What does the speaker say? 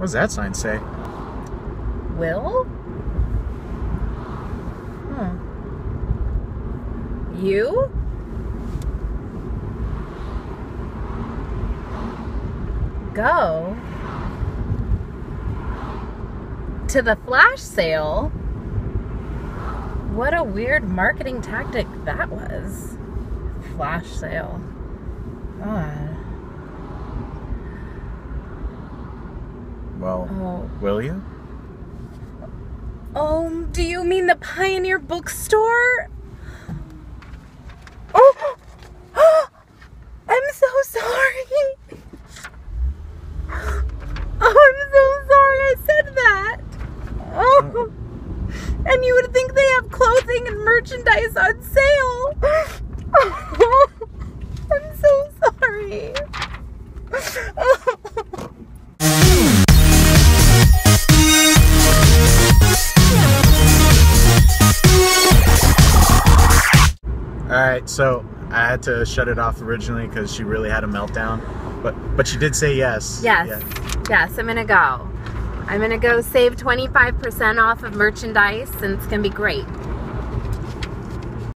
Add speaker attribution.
Speaker 1: What does that sign say?
Speaker 2: Will? You? Go to the flash sale? What a weird marketing tactic that was. Flash sale. God.
Speaker 1: Well, will you?
Speaker 2: Oh, do you mean the Pioneer Bookstore? Oh! I'm so sorry. Oh, I'm so sorry I said that. Oh. And you would think they have clothing and merchandise on sale. Oh, I'm so sorry. Oh.
Speaker 1: Alright, so I had to shut it off originally because she really had a meltdown. But she did say yes.
Speaker 2: Yes.
Speaker 1: Yeah.
Speaker 2: Yes, I'm gonna go. I'm gonna go save 25% off of merchandise, and it's gonna be great.